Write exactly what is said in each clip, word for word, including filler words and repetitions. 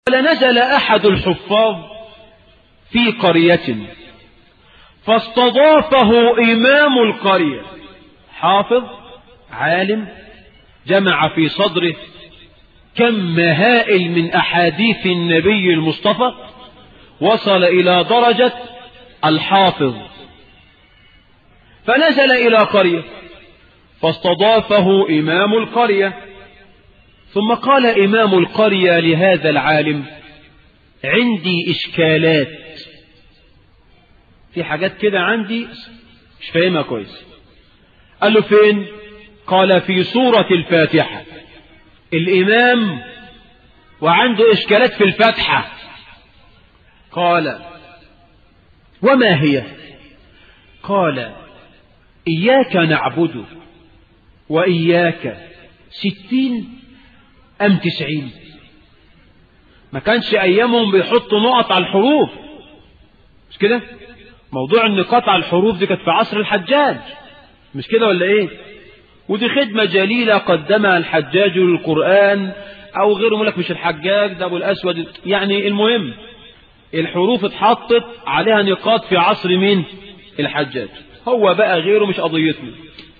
فنزل أحد الحفاظ في قرية فاستضافه إمام القرية، حافظ عالم جمع في صدره كم هائل من أحاديث النبي المصطفى، وصل إلى درجة الحافظ. فنزل إلى قرية فاستضافه إمام القرية، ثم قال إمام القرية لهذا العالم: عندي إشكالات، في حاجات كده عندي مش فاهمها كويس. قال له: فين؟ قال: في سورة الفاتحة. الإمام وعنده إشكالات في الفاتحة. قال: وما هي؟ قال: إياك نعبد وإياك ستين أم تسعين. ما كانش أيامهم بيحطوا نقط على الحروف، مش كده؟ موضوع النقاط على الحروف دي كانت في عصر الحجاج، مش كده ولا إيه؟ ودي خدمة جليلة قدمها الحجاج للقرآن أو غيره، ملك مش الحجاج ده أبو الأسود. يعني المهم الحروف اتحطت عليها نقاط في عصر مين؟ الحجاج. هو بقى غيره مش قضيتنا.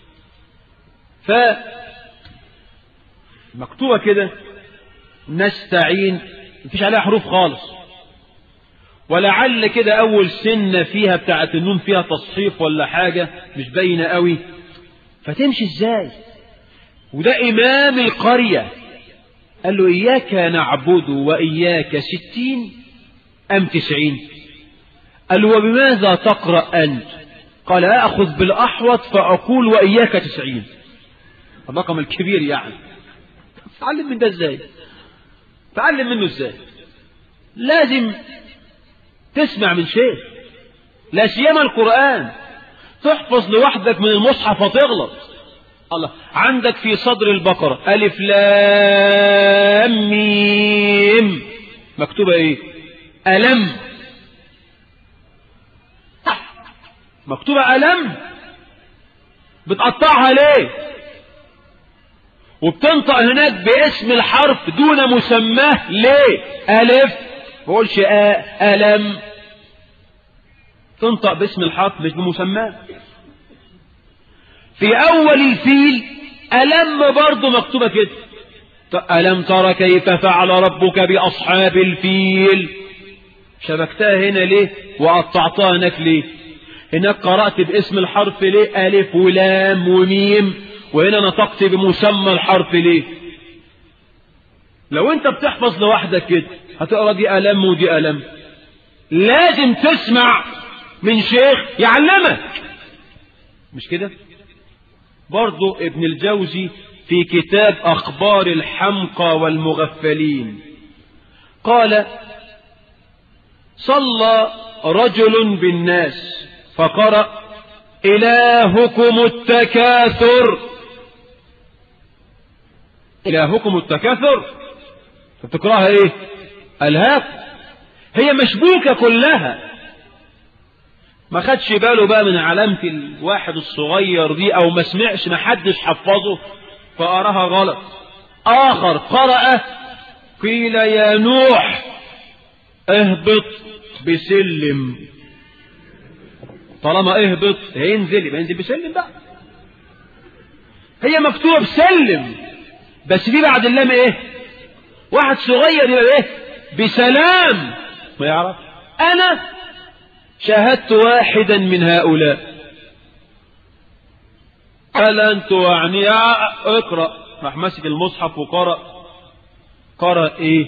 فمكتوبة كده نستعين، مفيش عليها حروف خالص، ولعل كده أول سنة فيها بتاعة النون فيها تصحيف ولا حاجة مش باينة قوي، فتمشي ازاي؟ وده إمام القرية. قال له: إياك نعبد وإياك ستين أم تسعين؟ قال له: وبماذا تقرأ أنت؟ قال: أأخذ بالأحوط فأقول وإياك تسعين. الرقم الكبير يعني. تعلم من ده ازاي؟ تعلم منه ازاي؟ لازم تسمع من شيخ، لا سيما القرآن. تحفظ لوحدك من المصحف وتغلط. الله، عندك في صدر البقرة ألف لام ميم، مكتوبة ايه؟ ألم. مكتوبة ألم، بتقطعها ليه؟ وبتنطق هناك باسم الحرف دون مسماه ليه؟ ألف، ما بقولش ألم، تنطق باسم الحرف مش بمسماه. في أول الفيل ألم برضو مكتوبة كده: ألم ترى كيف فعل ربك بأصحاب الفيل. شبكتها هنا ليه وقطعتها هناك ليه؟ هناك قرأت باسم الحرف ليه؟ ألف ولام وميم، وهنا نطقت بمسمى الحرف ليه؟ لو انت بتحفظ لوحدك كده هتقرأ دي ألم ودي ألم. لازم تسمع من شيخ يعلمك، مش كده؟ برضو ابن الجوزي في كتاب أخبار الحمقى والمغفلين قال: صلى رجل بالناس فقرأ: إلهكم التكاثر. إلهكم التكاثر، فتقرأها إيه؟ ألهاك. هي مشبوكة كلها، ما خدش باله بقى من علامة الواحد الصغير دي، أو ما سمعش، ما حدش حفظه فقراها غلط. آخر قرأ: قيل يا نوح اهبط بسلم. طالما اهبط هينزل، يبقى ينزل بسلم بقى. هي مكتوبة بسلم، بس في بعد اللام ايه؟ واحد صغير يبقى ايه؟ بسلام. ما يعرف. انا شاهدت واحدا من هؤلاء قال: انت يعني اقرأ، راح ماسك المصحف وقرأ. قرأ ايه؟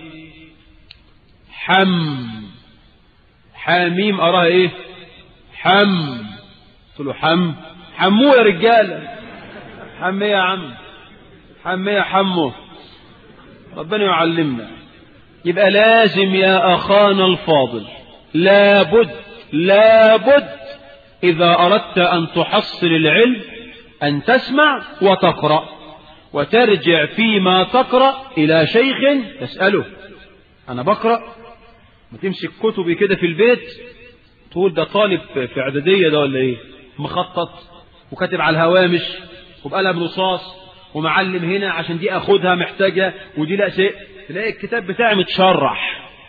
حم حاميم، أراها ايه؟ حم. قلت له: حم حموه يا رجاله، حم يا عم، حم يا حمو، ربنا يعلمنا. يبقى لازم يا أخانا الفاضل، لابد لابد إذا أردت أن تحصل العلم أن تسمع وتقرأ، وترجع فيما تقرأ إلى شيخ تسأله. أنا بقرأ، ما تمسك كتبي كده في البيت تقول ده طالب في إعدادية ده ولا إيه، مخطط وكاتب على الهوامش وبقلم رصاص ومعلم هنا عشان دي أخدها محتاجة ودي لا شيء. تلاقي الكتاب بتاعي متشرح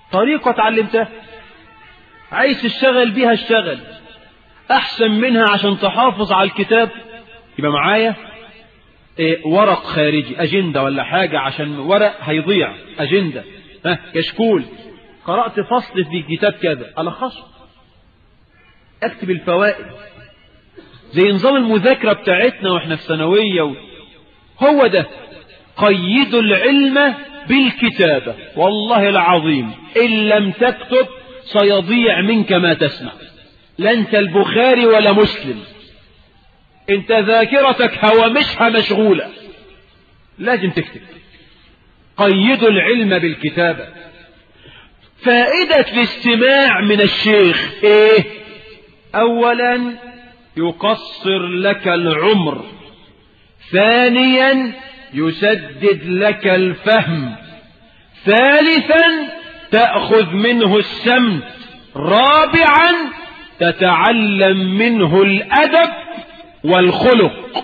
طريقة اتعلمتها، عايز تشتغل بيها اشتغل، احسن منها عشان تحافظ على الكتاب يبقى معايا إيه ورق خارجي، اجندة ولا حاجة، عشان ورق هيضيع، اجندة ها كشكول، قرأت فصل في كتاب كذا ألخصه، اكتب الفوائد، زي نظام المذاكرة بتاعتنا واحنا في ثانوية و... هو ده. قيدوا العلم بالكتابة، والله العظيم إن لم تكتب سيضيع منك ما تسمع، لا انت البخاري ولا مسلم، انت ذاكرتك هوامشها مشغولة، لازم تكتب. قيدوا العلم بالكتابة. فائدة الاستماع من الشيخ ايه؟ اولا يقصر لك العمر، ثانيا يسدد لك الفهم، ثالثا تأخذ منه السمت، رابعا تتعلم منه الأدب والخلق.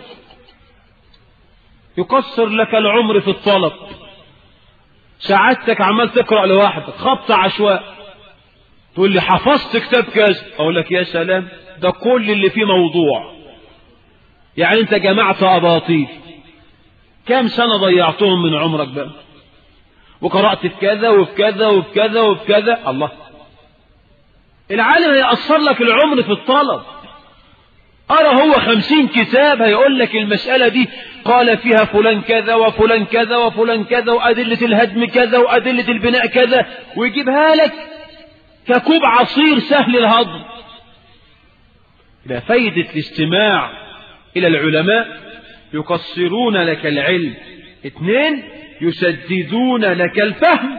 يقصر لك العمر في الطلب، سعادتك عمال تقرأ لوحدك خبط عشواء، تقول لي حفظت كتاب كذا، اقول لك يا سلام ده كل اللي فيه موضوع، يعني انت جمعت أباطيل، كام سنة ضيعتهم من عمرك بقى، وقرأت في كذا وفي كذا وفي كذا وفي كذا. الله، العالم هيقصر لك العمر في الطلب. أرى هو خمسين كتاب هيقول لك المسألة دي قال فيها فلان كذا وفلان كذا وفلان كذا وأدلة الهدم كذا وأدلة البناء كذا، ويجيبها لك ككوب عصير سهل الهضم. لا، فايدة الاستماع إلى العلماء يقصرون لك العلم، اثنين يسددون لك الفهم.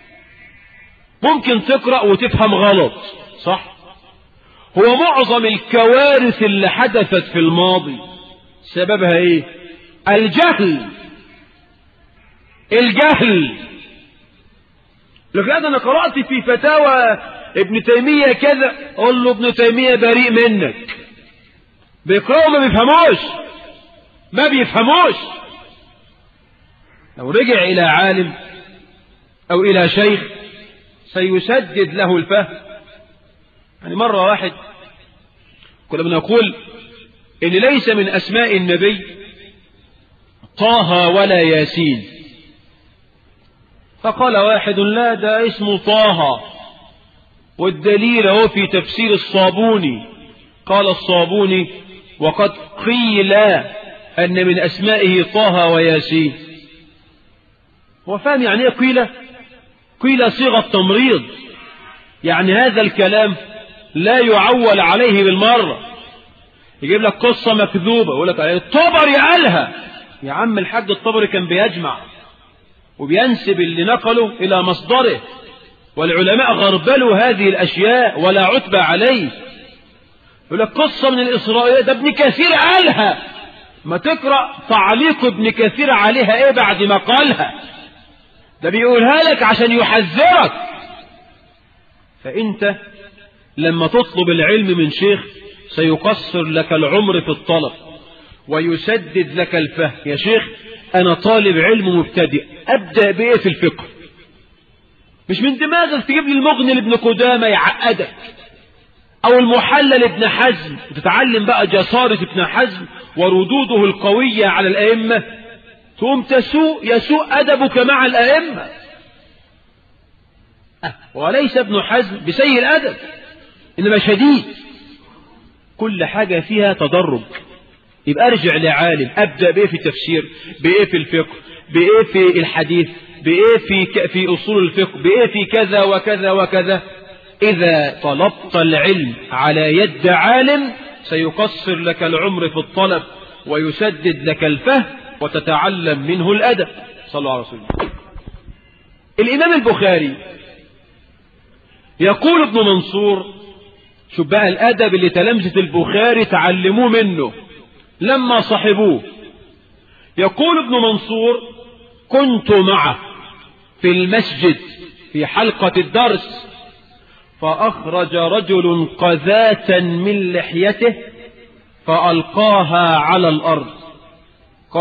ممكن تقرأ وتفهم غلط، صح؟ هو معظم الكوارث اللي حدثت في الماضي سببها ايه؟ الجهل. الجهل. لكن انا قرأت في فتاوى ابن تيمية كذا، اقول له ابن تيمية بريء منك. بيقرأوا ما بيفهموش، ما بيفهموش. لو رجع إلى عالم أو إلى شيخ سيسدد له الفهم. يعني مرة واحد كنا بنقول إن ليس من أسماء النبي طه ولا ياسين، فقال واحد لا ده اسمه طه، والدليل هو في تفسير الصابوني، قال الصابوني وقد قيل أن من أسمائه طه وياسين. هو فاهم يعني ايه قيل؟ قيل صيغة تمريض، يعني هذا الكلام لا يعول عليه بالمرة. يجيب لك قصة مكذوبة يقول لك الطبري قالها، يا عم الحاج الطبري كان بيجمع وبينسب اللي نقله إلى مصدره، والعلماء غربلوا هذه الأشياء ولا عتب عليه. يقول لك قصة من الإسرائيلية، ده ابن كثير قالها، ما تقرأ تعليق ابن كثير عليها ايه بعد ما قالها، ده بيقولها لك عشان يحذرك. فانت لما تطلب العلم من شيخ سيقصر لك العمر في الطلب ويسدد لك الفهم. يا شيخ انا طالب علم مبتدئ، ابدأ بايه في الفقه؟ مش من دماغك تجيب لي المغني لابن قدامة يعقدك، او المحلل ابن حزم وتتعلم بقى جسارة ابن حزم وردوده القوية على الائمة، تقوم تسوء يسوء ادبك مع الائمة. أه. وليس ابن حزم بسيء الادب، انما شديد، كل حاجة فيها تدرج. يبقى ارجع لعالم، ابدأ بايه في التفسير، بايه في الفقه، بايه في الحديث، بايه في في اصول الفقه، بايه في كذا وكذا وكذا. إذا طلبت العلم على يد عالم سيقصر لك العمر في الطلب ويسدد لك الفهم وتتعلم منه الأدب. صلى الله عليه وسلم. الإمام البخاري يقول ابن منصور، شوف بقى الأدب اللي تلامذة البخاري تعلموه منه لما صحبوه. يقول ابن منصور كنت معه في المسجد في حلقة الدرس، فأخرج رجل قذاة من لحيته فألقاها على الأرض.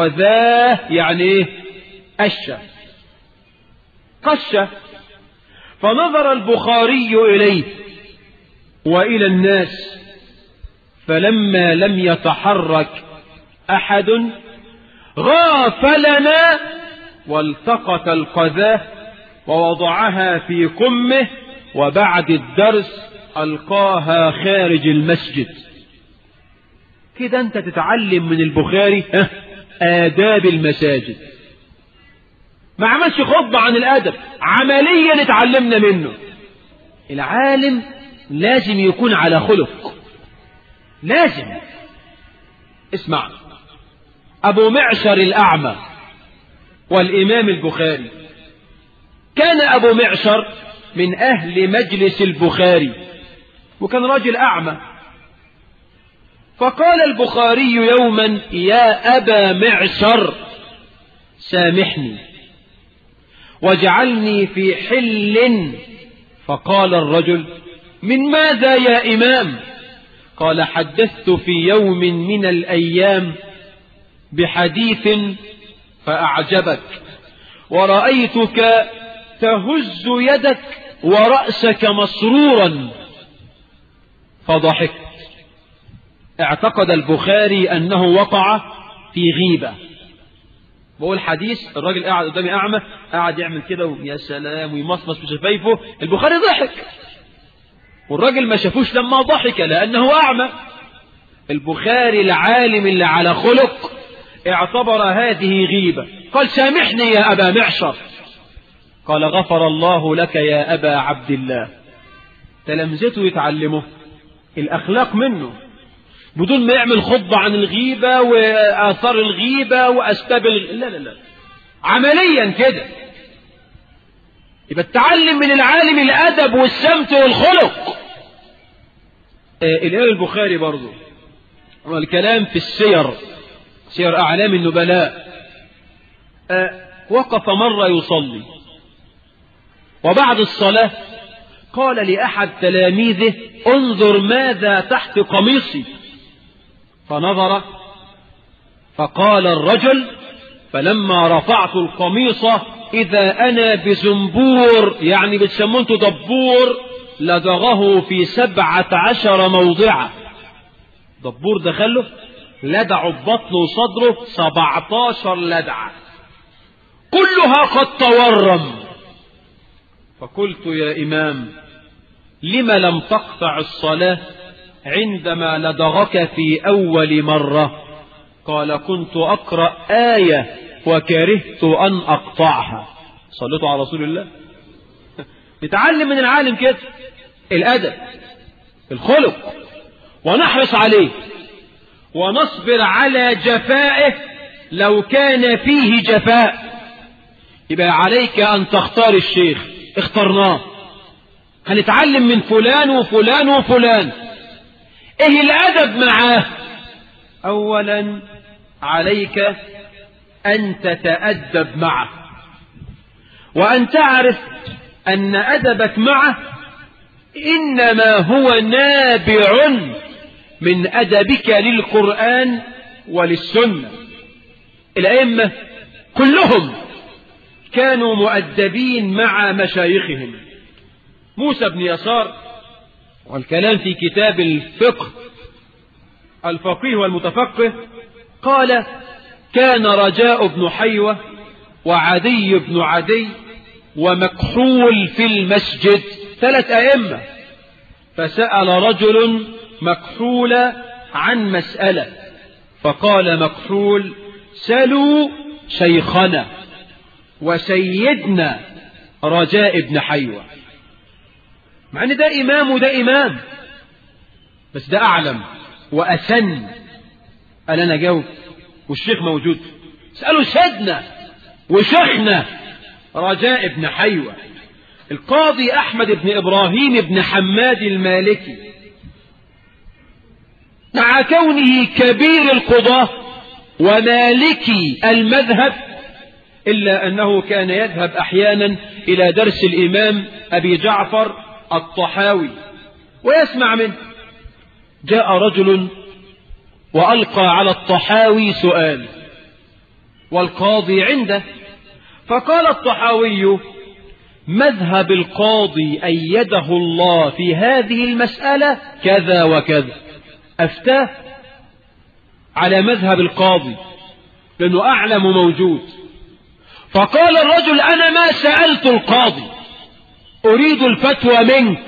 قذاه يعني ايه؟ قشة، قشة. فنظر البخاري إليه وإلى الناس، فلما لم يتحرك أحد غافلنا والتقط القذاة ووضعها في كمه، وبعد الدرس ألقاها خارج المسجد. كده أنت تتعلم من البخاري آداب المساجد. ما عملش خطبة عن الأدب، عمليا اتعلمنا منه. العالم لازم يكون على خلق، لازم. اسمع، أبو معشر الأعمى والإمام البخاري، كان أبو معشر من أهل مجلس البخاري وكان راجل أعمى. فقال البخاري يوما: يا أبا معشر سامحني واجعلني في حل. فقال الرجل: من ماذا يا إمام؟ قال: حدثت في يوم من الأيام بحديث فأعجبك، ورأيتك تهز يدك ورأسك مسرورا، فضحكت. اعتقد البخاري أنه وقع في غيبة. بقول حديث، الراجل قاعد قدامي أعمى، قاعد يعمل كده يا سلام ويمصمص بشفايفه، البخاري ضحك، والراجل ما شافوش لما ضحك لأنه أعمى. البخاري العالم اللي على خلق اعتبر هذه غيبة، قال: سامحني يا أبا معشر. قال: غفر الله لك يا أبا عبد الله. تلامذته يتعلمه الأخلاق منه بدون ما يعمل خطبة عن الغيبة وآثار الغيبة وأسباب الغيبة. لا لا لا، عمليا كده. يبقى التعلم من العالم الأدب والسمت والخلق. آه الإمام البخاري برضو والكلام في السير، سير أعلام النبلاء. آه وقف مرة يصلي، وبعد الصلاة قال لأحد تلاميذه: انظر ماذا تحت قميصي. فنظر، فقال الرجل: فلما رفعت القميص إذا أنا بزنبور، يعني بتسمونته دبور، لدغه في سبعة عشر موضعا. دبور دخله لدعه ببطنه وصدره سبعتاشر لدعة كلها قد تورم. فقلت: يا إمام، لم لم تقطع الصلاة عندما لدغك في أول مرة؟ قال: كنت أقرأ آية وكرهت أن أقطعها. صليتوا على رسول الله. نتعلم من العالم كده الأدب، الخلق، ونحرص عليه ونصبر على جفائه لو كان فيه جفاء. يبقى عليك أن تختار الشيخ، اخترناه، هنتعلم من فلان وفلان وفلان. ايه الأدب معاه؟ أولا عليك أن تتأدب معه، وأن تعرف أن أدبك معه إنما هو نابع من أدبك للقرآن وللسنة. الأئمة كلهم كانوا مؤدبين مع مشايخهم. موسى بن يسار، والكلام في كتاب الفقه الفقيه والمتفقه، قال: كان رجاء بن حيوة وعدي بن عدي ومكحول في المسجد، ثلاث أئمة. فسأل رجل مكحول عن مسألة، فقال مكحول: سلوا شيخنا وسيدنا رجاء بن حيوة. مع ان ده إمام وده إمام، بس ده أعلم وأسن. قال: أنا جاوب والشيخ موجود. اسألوا سيدنا وشيخنا رجاء بن حيوة. القاضي أحمد بن إبراهيم بن حماد المالكي، مع كونه كبير القضاة ومالكي المذهب، إلا أنه كان يذهب أحيانا إلى درس الإمام أبي جعفر الطحاوي ويسمع منه. جاء رجل وألقى على الطحاوي سؤال والقاضي عنده، فقال الطحاوي: مذهب القاضي أيده الله في هذه المسألة كذا وكذا، أفتاه على مذهب القاضي لأنه أعلم موجود. فقال الرجل أنا ما سألت القاضي، أريد الفتوى منك.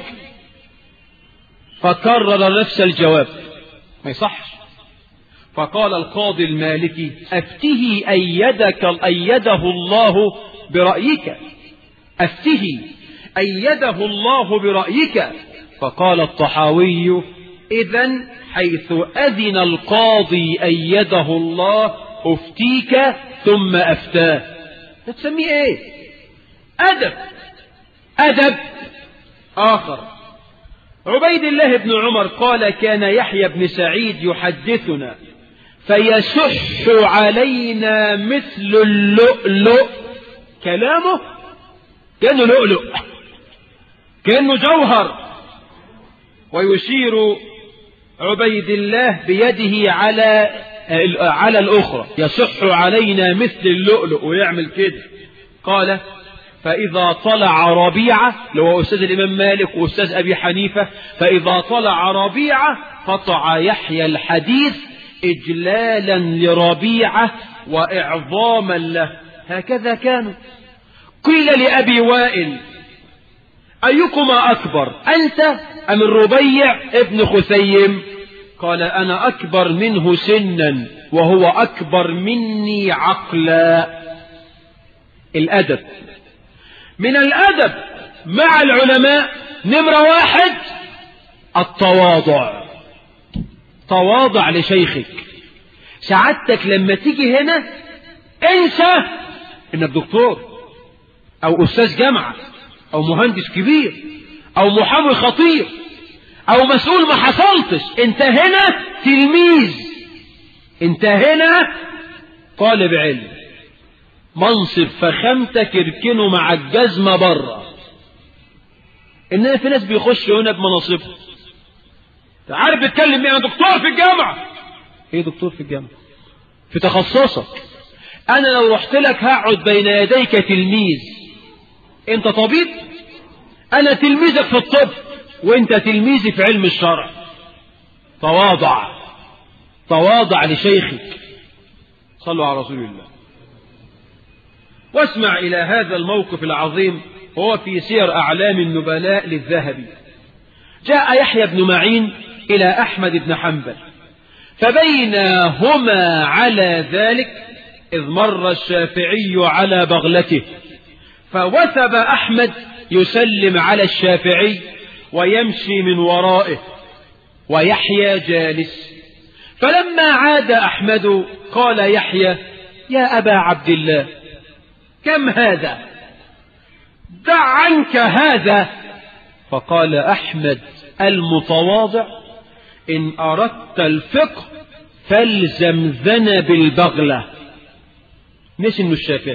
فكرر نفس الجواب، ما يصحش. فقال القاضي المالكي أفته أيدك أيده الله برأيك، أفته أيده الله برأيك. فقال الطحاوي إذن حيث أذن القاضي أيده الله أفتيك ثم أفتاه. تسميه إيه؟ أدب. أدب آخر. عبيد الله بن عمر قال كان يحيى بن سعيد يحدثنا فيسح علينا مثل اللؤلؤ، كلامه كأنه لؤلؤ، كأنه جوهر. ويشير عبيد الله بيده على على الأخرى، يصح علينا مثل اللؤلؤ، ويعمل كده. قال فإذا طلع ربيعة، لو أستاذ الإمام مالك وأستاذ أبي حنيفة، فإذا طلع ربيعة قطع يحيى الحديث إجلالا لربيعة وإعظاما له. هكذا كانوا. قيل لأبي وائل أيكما أكبر، أنت أم الربيع ابن خثيم؟ قال أنا أكبر منه سنا وهو أكبر مني عقلا. الأدب. من الأدب مع العلماء نمرة واحد التواضع. تواضع لشيخك. سعادتك لما تيجي هنا انسى انك دكتور او استاذ جامعة او مهندس كبير او محامي خطير او مسؤول ما حصلتش. انت هنا تلميذ، انت هنا طالب علم. منصب فخامتك اركنه مع الجزمة بره. انما في ناس بيخشوا هنا بمناصبهم. عارف بتكلم مين؟ انا دكتور في الجامعة. ايه دكتور في الجامعة؟ في تخصصك. انا لو رحت لك هقعد بين يديك تلميذ. انت طبيب، انا تلميذك في الطب وانت تلميذي في علم الشرع. تواضع. تواضع لشيخك. صلوا على رسول الله. واسمع إلى هذا الموقف العظيم، وهو في سير أعلام النبلاء للذهبي. جاء يحيى بن معين إلى أحمد بن حنبل، فبينهما على ذلك إذ مر الشافعي على بغلته، فوثب أحمد يسلم على الشافعي ويمشي من ورائه ويحيى جالس. فلما عاد أحمد قال يحيى يا أبا عبد الله كم هذا؟ دع عنك هذا. فقال أحمد المتواضع إن أردت الفقه فالزم ذنب البغلة. نسي إنه الشافعي.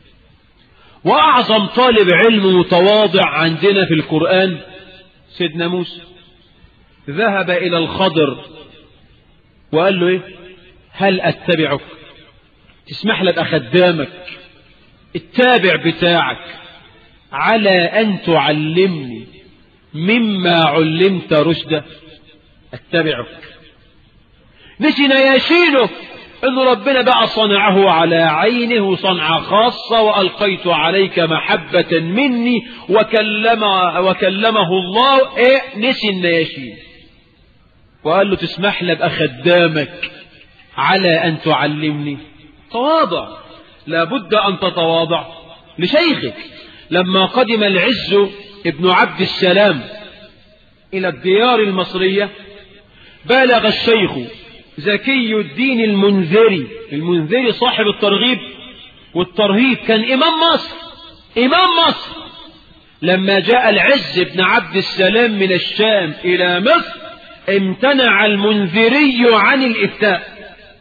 وأعظم طالب علم متواضع عندنا في القرآن سيدنا موسى. ذهب إلى الخضر وقال له إيه؟ هل أتبعك؟ تسمح لك أخدامك التابع بتاعك على أن تعلمني مما علمت رشدا؟ أتبعك. نسي نياشينه أن ربنا بقى صنعه على عينه صنعة خاصة، وألقيت عليك محبة مني، وكلم وكلمه الله. إيه؟ نسي النياشين وقال له تسمح لي أبقى خدامك على أن تعلمني. تواضع. لابد أن تتواضع لشيخك. لما قدم العز ابن عبد السلام إلى الديار المصرية بالغ الشيخ زكي الدين المنذري. المنذري صاحب الترغيب والترهيب، كان إمام مصر. إمام مصر لما جاء العز بن عبد السلام من الشام إلى مصر امتنع المنذري عن الإفتاء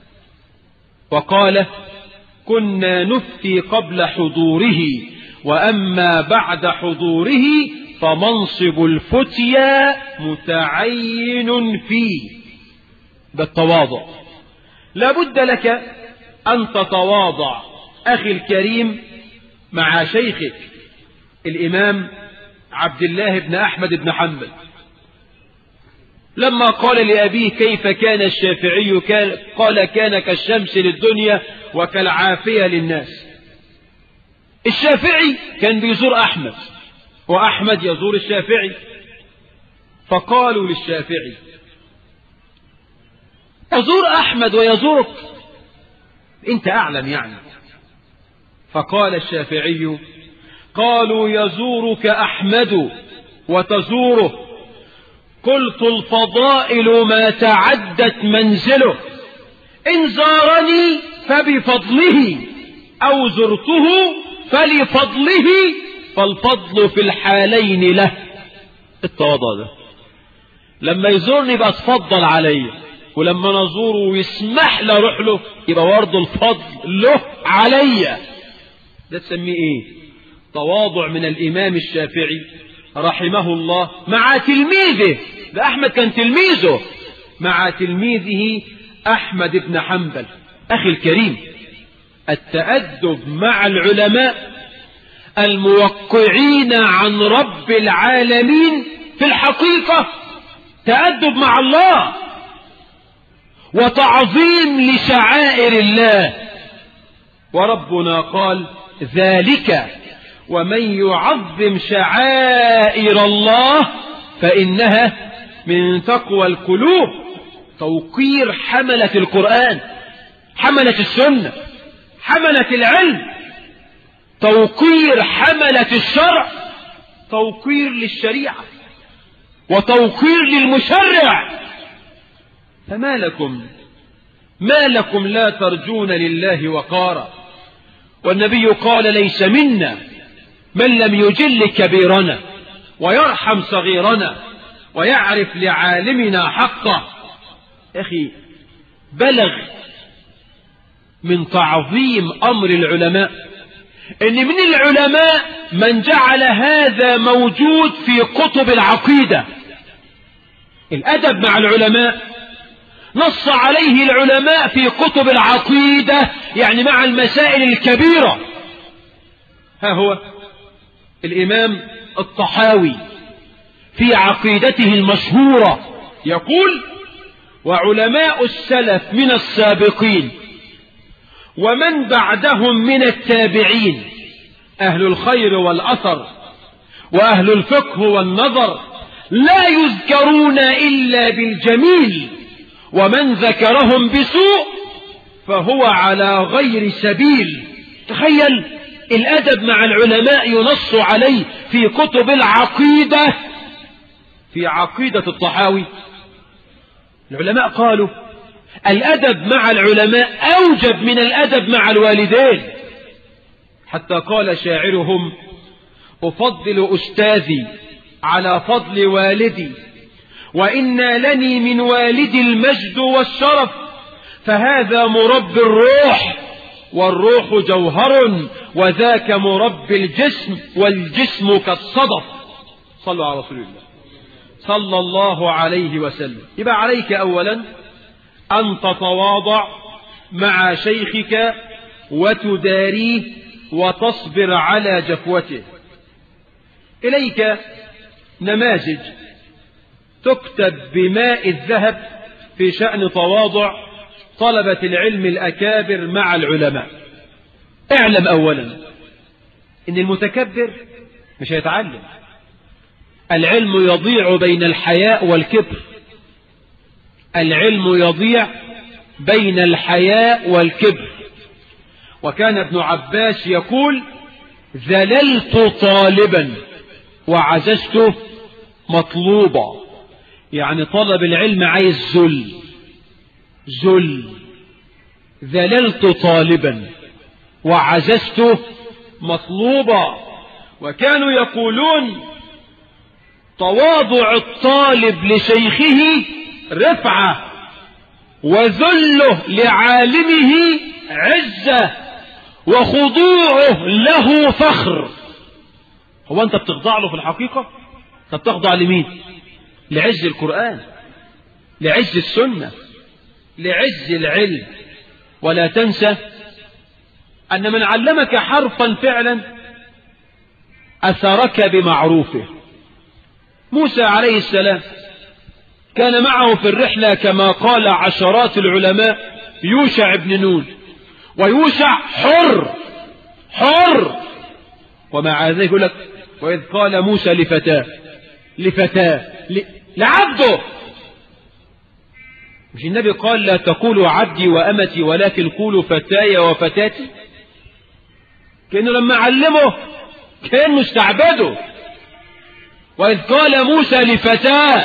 وقال كنا نفتي قبل حضوره، وأما بعد حضوره فمنصب الفتيا متعين فيه. بالتواضع. لابد لك أن تتواضع أخي الكريم مع شيخك. الإمام عبد الله بن أحمد بن حنبل لما قال لأبيه كيف كان الشافعي، كان قال كان كالشمس للدنيا وكالعافية للناس. الشافعي كان بيزور أحمد وأحمد يزور الشافعي، فقالوا للشافعي أزور أحمد ويزورك، أنت أعلم يعني. فقال الشافعي قالوا يزورك أحمد وتزوره، قلت الفضائل ما تعدت منزله، إن زارني فبفضله أو زرته فلفضله، فالفضل في الحالين له. التواضع ده لما يزورني يبقى اتفضل علي، ولما نزوره ويسمح لي اروح له يبقى برضه الفضل له علي. ده تسميه ايه؟ تواضع من الإمام الشافعي رحمه الله مع تلميذه. ده أحمد كان تلميذه، مع تلميذه أحمد بن حنبل. أخي الكريم، التأدب مع العلماء الموقعين عن رب العالمين في الحقيقة تأدب مع الله وتعظيم لشعائر الله. وربنا قال ذلك ومن يعظم شعائر الله فإنها من تقوى القلوب. توقير حملة القرآن، حملة السنة، حملة العلم، توقير حملة الشرع، توقير للشريعة وتوقير للمشرع. فما لكم ما لكم لا ترجون لله وقارا؟ والنبي قال ليس منا من لم يجل كبيرنا ويرحم صغيرنا ويعرف لعالمنا حقه. أخي، بلغ من تعظيم أمر العلماء إن من العلماء من جعل هذا موجود في كتب العقيدة. الأدب مع العلماء نص عليه العلماء في كتب العقيدة، يعني مع المسائل الكبيرة. ها هو الإمام الطحاوي في عقيدته المشهورة يقول: وعلماء السلف من السابقين ومن بعدهم من التابعين أهل الخير والأثر وأهل الفقه والنظر لا يذكرون إلا بالجميل، ومن ذكرهم بسوء فهو على غير سبيل. تخيل الأدب مع العلماء ينص عليه في كتب العقيدة. في عقيدة الطحاوي العلماء قالوا الأدب مع العلماء أوجب من الأدب مع الوالدين، حتى قال شاعرهم: أفضل أستاذي على فضل والدي، وإن لني من والدي المجد والشرف، فهذا مربي الروح والروح جوهر، وذاك مربي الجسم والجسم كالصدف. صلوا على رسول الله صلى الله عليه وسلم. يبقى عليك أولا أن تتواضع مع شيخك وتداريه وتصبر على جفوته. إليك نماذج تكتب بماء الذهب في شأن تواضع طلبة العلم الأكابر مع العلماء. اعلم أولا إن المتكبر مش هيتعلم. العلم يضيع بين الحياء والكبر. العلم يضيع بين الحياء والكبر. وكان ابن عباس يقول: ذللت طالبا وعززت مطلوبا. يعني طلب العلم عايز ذل ذل. ذللت طالبا وعززت مطلوبا. وكانوا يقولون: تواضع الطالب لشيخه رفعة، وذله لعالمه عزة، وخضوعه له فخر. هو أنت بتخضع له في الحقيقة؟ أنت بتخضع لمين؟ لعز القرآن، لعز السنة، لعز العلم. ولا تنسى أن من علمك حرفا فعلا أثرك بمعروفه. موسى عليه السلام كان معه في الرحلة كما قال عشرات العلماء يوشع بن نون، ويوشع حر حر، ومع ذلك يقول لك وإذ قال موسى لفتاه لفتاه لعبده. مش النبي قال لا تقولوا عبدي وأمتي ولكن قولوا فتاي وفتاتي؟ كأنه لما علمه كأنه استعبده. وإذ قال موسى لفتاه،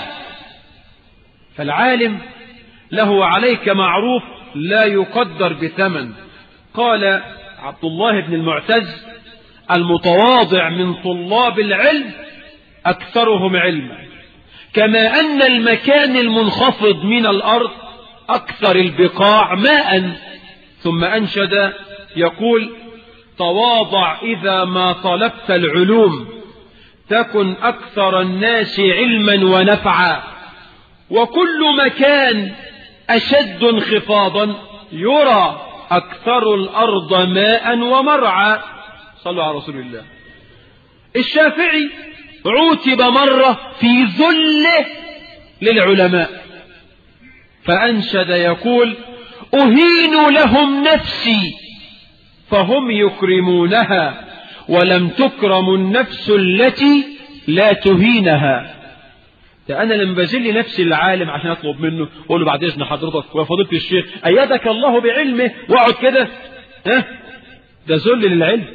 فالعالم له عليك معروف لا يقدر بثمن. قال عبد الله بن المعتز المتواضع من طلاب العلم أكثرهم علما، كما أن المكان المنخفض من الأرض أكثر البقاع ماء. ثم أنشد يقول تواضع إذا ما طلبت العلوم تكن أكثر الناس علما ونفعا، وكل مكان أشد انخفاضا يرى أكثر الأرض ماء ومرعى. صلوا على رسول الله. الشافعي عوتب مرة في ذله للعلماء فأنشد يقول أهين لهم نفسي فهم يكرمونها ولم تكرم النفس التي لا تهينها. ده أنا لما بذل نفسي العالم عشان أطلب منه أقول له بعد إذن حضرتك ويا فضيلة الشيخ أيدك الله بعلمه واقعد كده، ها ده ذل للعلم،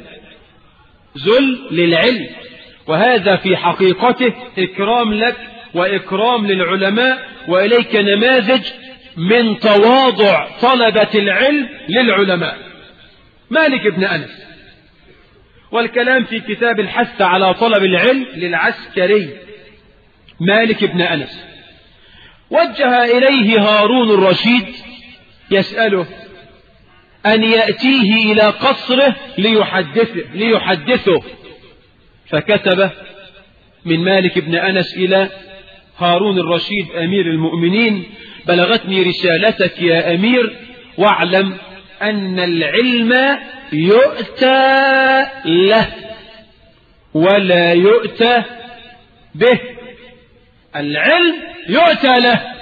ذل للعلم. وهذا في حقيقته إكرام لك وإكرام للعلماء. وإليك نماذج من تواضع طلبة العلم للعلماء. مالك بن أنس، والكلام في كتاب الحث على طلب العلم للعسكري. مالك بن أنس وجه إليه هارون الرشيد يسأله أن يأتيه إلى قصره ليحدثه, ليحدثه فكتب من مالك بن أنس إلى هارون الرشيد أمير المؤمنين بلغتني رسالتك يا أمير، واعلم أن العلم يؤتى له ولا يؤتى به. العلم يؤتى له